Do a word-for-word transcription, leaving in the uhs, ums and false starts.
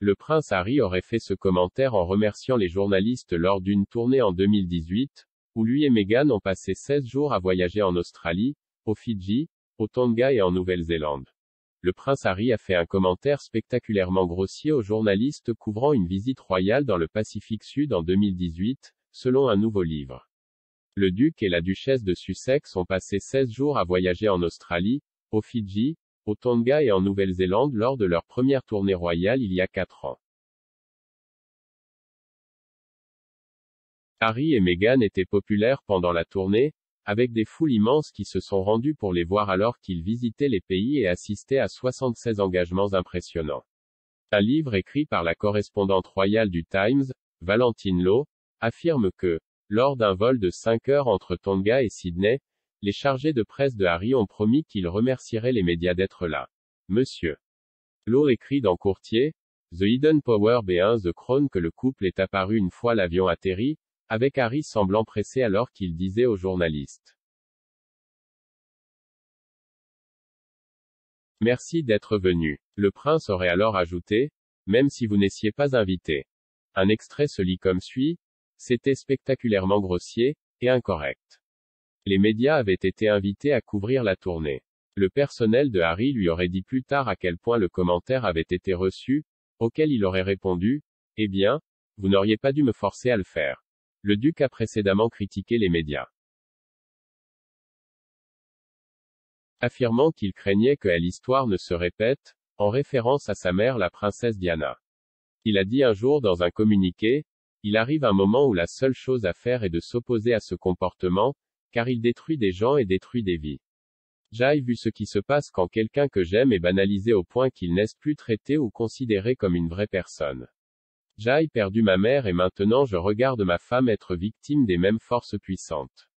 Le prince Harry aurait fait ce commentaire en remerciant les journalistes lors d'une tournée en deux mille dix-huit, où lui et Meghan ont passé seize jours à voyager en Australie, aux Fidji, aux Tonga et en Nouvelle-Zélande. Le prince Harry a fait un commentaire spectaculairement grossier aux journalistes couvrant une visite royale dans le Pacifique Sud en deux mille dix-huit, selon un nouveau livre. Le duc et la duchesse de Sussex ont passé seize jours à voyager en Australie, aux Fidji, aux Tonga et en Nouvelle-Zélande lors de leur première tournée royale il y a quatre ans. Harry et Meghan étaient populaires pendant la tournée, avec des foules immenses qui se sont rendues pour les voir alors qu'ils visitaient les pays et assistaient à soixante-seize engagements impressionnants. Un livre écrit par la correspondante royale du Times, Valentine Low, affirme que, lors d'un vol de cinq heures entre Tonga et Sydney, les chargés de presse de Harry ont promis qu'ils remercieraient les médias d'être là. Monsieur Low écrit dans Courtier, The Hidden Power B un The Crown que le couple est apparu une fois l'avion atterri, avec Harry semblant pressé alors qu'il disait aux journalistes. Merci d'être venu. Le prince aurait alors ajouté, même si vous n'étiez pas invité. Un extrait se lit comme suit, c'était spectaculairement grossier, et incorrect. Les médias avaient été invités à couvrir la tournée. Le personnel de Harry lui aurait dit plus tard à quel point le commentaire avait été reçu, auquel il aurait répondu, eh bien, vous n'auriez pas dû me forcer à le faire. Le duc a précédemment critiqué les médias, affirmant qu'il craignait que l'histoire ne se répète, en référence à sa mère la princesse Diana. Il a dit un jour dans un communiqué, il arrive un moment où la seule chose à faire est de s'opposer à ce comportement, car il détruit des gens et détruit des vies. J'ai vu ce qui se passe quand quelqu'un que j'aime est banalisé au point qu'il n'est plus traité ou considéré comme une vraie personne. J'ai perdu ma mère et maintenant je regarde ma femme être victime des mêmes forces puissantes.